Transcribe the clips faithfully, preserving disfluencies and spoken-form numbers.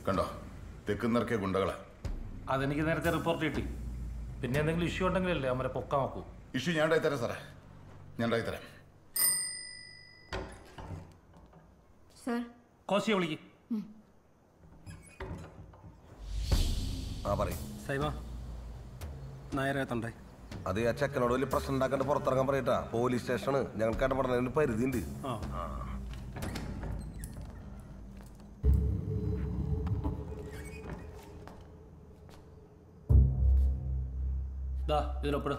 കണ്ടോ, തെക്കുന്നിറക്കിയ ഗുണ്ടകളെ. അതെനിക്ക് നേരത്തെ റിപ്പോർട്ട് കിട്ടി. പിന്നെ എന്തെങ്കിലും ഇഷ്യൂ ഉണ്ടെങ്കിലല്ലേ അവരെ പൊക്കാൻ നോക്കൂ. ഇഷ്യൂ ഞാൻ ഉണ്ടായിത്തരാം സാറേ, ഞാൻ ഉണ്ടായിത്തരാം. കോശിയെ വിളിക്ക്. ആ പറയും സൈബ നായരത്തുണ്ടേ. അത് ആ ചെക്കനോട് വലിയ പ്രശ്നം ഉണ്ടാക്കാണ്ട് പുറത്തിറങ്ങാൻ പറയട്ടാ. പോലീസ് സ്റ്റേഷന് ഞങ്ങൾക്ക് ഇടപെടുന്നതിന് പരിധി ഉണ്ട്. ഇതിലൊപ്പിടും.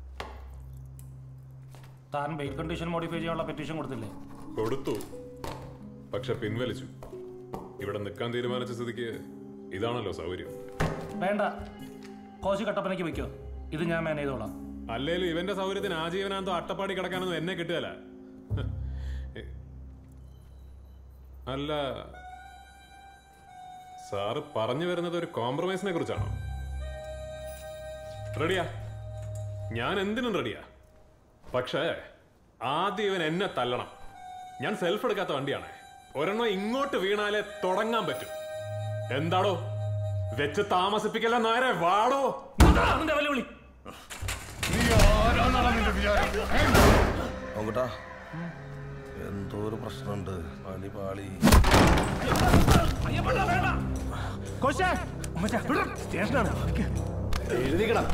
താൻ ബെയിൽ കണ്ടീഷൻ മോഡിഫൈ ചെയ്യാനുള്ള പെറ്റീഷൻ കൊടുത്തില്ലേ? കൊടുത്തു, പക്ഷെ പിൻവലിച്ചു. ഇവിടെ നിൽക്കാൻ തീരുമാനിച്ച സ്ഥിതിക്ക് ഇതാണല്ലോ സൗകര്യം. വേണ്ട, കോശി കട്ടപ്പനയ്ക്ക് വെക്കോ, ഇത് ഞാൻ മാനേജ് ചെയ്തോളാം. അല്ലേലും ഇവന്റെ സൗകര്യത്തിന് ആജീവനാന്തോ അട്ടപ്പാടി കിടക്കാനൊന്നും എന്നെ കിട്ടുകയല്ല. അല്ല, സാറ് പറഞ്ഞു വരുന്നത് ഒരു കോംപ്രമൈസിനെ കുറിച്ചാണോ? റെഡിയാ, ഞാൻ എന്തിനും റെഡിയാ. പക്ഷേ ആദ്യം ഇവൻ എന്നെ തല്ലണം. ഞാൻ സെൽഫ് എടുക്കാത്ത വണ്ടിയാണ്. ഒരെണ്ണം ഇങ്ങോട്ട് വീണാലേ തുടങ്ങാൻ പറ്റും. എന്താടോ വെച്ച് താമസിപ്പിക്കല്ല നായരെ, വാടോ. എന്തോ ഒരു പ്രശ്നമുണ്ട്. പാളി പാളി സ്റ്റേഷനാണ് എഴുതിക്കണം.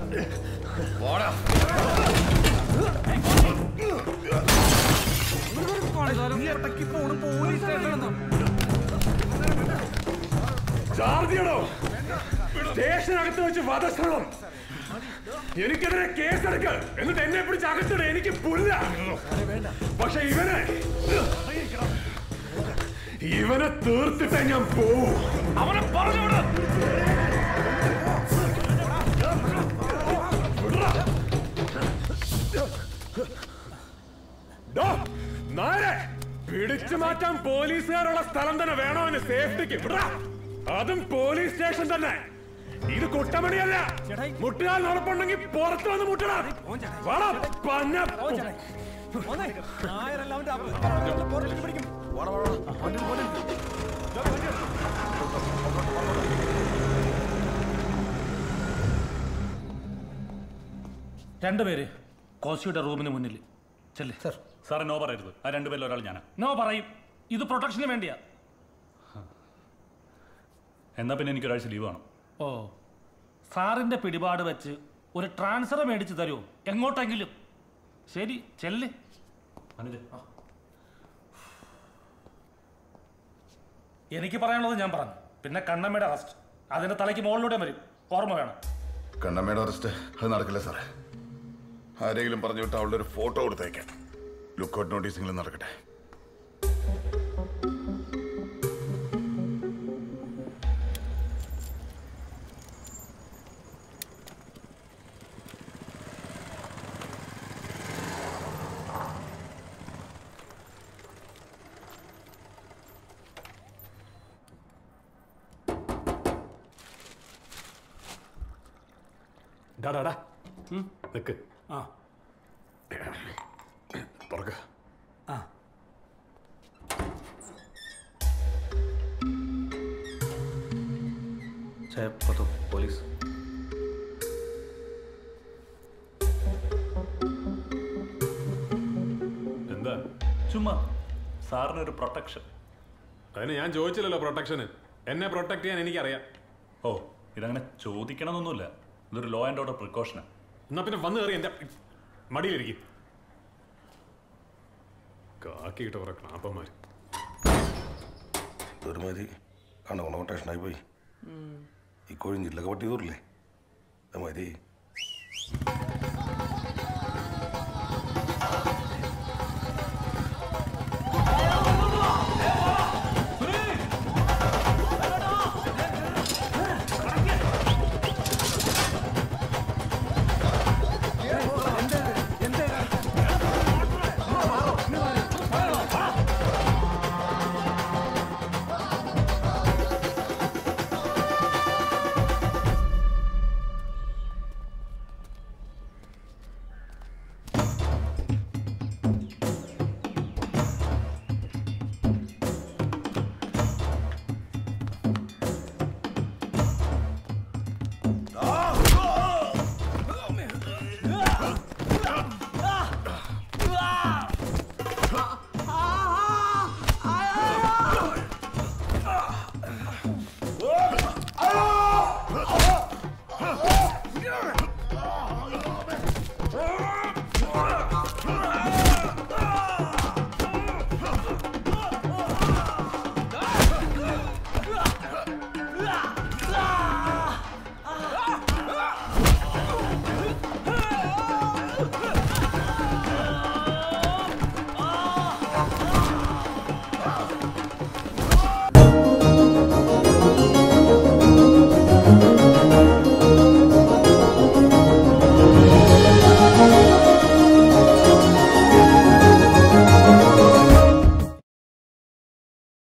സ്റ്റേഷനകത്ത് വെച്ച് വധശ്രമം. എനിക്കെതിരെ കേസെടുക്ക്, എന്നിട്ട് എന്നെ പിടിച്ച് അകത്തിട. എനിക്ക് പുല്ല. പക്ഷെ ഇവനെ ഇവനെ തീർത്തിട്ടേ ഞാൻ പോവും. അവനെ പറഞ്ഞോട്. നായരെ, പിടിച്ചു മാറ്റാൻ പോലീസുകാരുള്ള സ്ഥലം തന്നെ വേണോ എന്ന് സേഫ്റ്റിക്ക്. അതും പോലീസ് സ്റ്റേഷൻ തന്നെ. ഇത് കുട്ടമണിയല്ല. മുട്ടുകാൽ നടപ്പുണ്ടെങ്കിൽ പുറത്തു വന്ന് മുട്ടടാ. രണ്ടുപേര് കോശിയുടെ റൂമിന് മുന്നിൽ ചെല്ലേ. സർ സാറ് നോ പറയരുത്. ആ രണ്ടുപേരിൽ ഒരാൾ ഞാനാ. നോ പറയും. ഇത് പ്രൊട്ടക്ഷന് വേണ്ടിയാ. എന്നാ പിന്നെ എനിക്ക് ഒരാഴ്ച ലീവ് വേണം. ഓ, സാറിന്റെ പിടിപാട് വെച്ച് ഒരു ട്രാൻസ്ഫർ മേടിച്ചു തരുമോ എങ്ങോട്ടെങ്കിലും? ശരി, ചെല്ല്. എനിക്ക് പറയാനുള്ളത് ഞാൻ പറഞ്ഞു. പിന്നെ കണ്ണമ്മയുടെ അറസ്റ്റ് അതിന്റെ തലയ്ക്ക് മുകളിലൂടെ വരും, ഓർമ്മ വേണം. കണ്ണമ്മയുടെ അറസ്റ്റ് അത് നടക്കില്ല സാറേ. ആരെങ്കിലും പറഞ്ഞു വിട്ട് അവളുടെ ഒരു ഫോട്ടോ കൊടുത്തേക്കാം. ലുക്കൗട്ട് നോട്ടീസെങ്കിലും നടക്കട്ടെ. നിക്ക്. ആ തുറക്ക. ആ പോലീസ് എന്താ? ചുമ്മാ സാറിനൊരു പ്രൊട്ടക്ഷൻ. അതിന് ഞാൻ ചോദിച്ചില്ലല്ലോ പ്രൊട്ടക്ഷന്. എന്നെ പ്രൊട്ടക്ട് ചെയ്യാൻ എനിക്കറിയാം. ഓ, ഇതങ്ങനെ ചോദിക്കണമെന്നൊന്നുമില്ല. ഇതൊരു ലോ ആൻഡ് ഓർഡർ പ്രിക്കോഷനാണ്. എന്നാ പിന്നെ വന്ന് കയറി എന്റെ മടിയിലിരിക്കും. കാക്കിയിട്ട് കുറെ ക്ലാപ്പന്മാര് ഒരുമാതിരി കണ്ണ സ്റ്റേഷനായി പോയി. ഈ കൊഴിഞ്ഞില്ലൊക്കെ പട്ടി തൂറില്ലേ അതുമാതിരി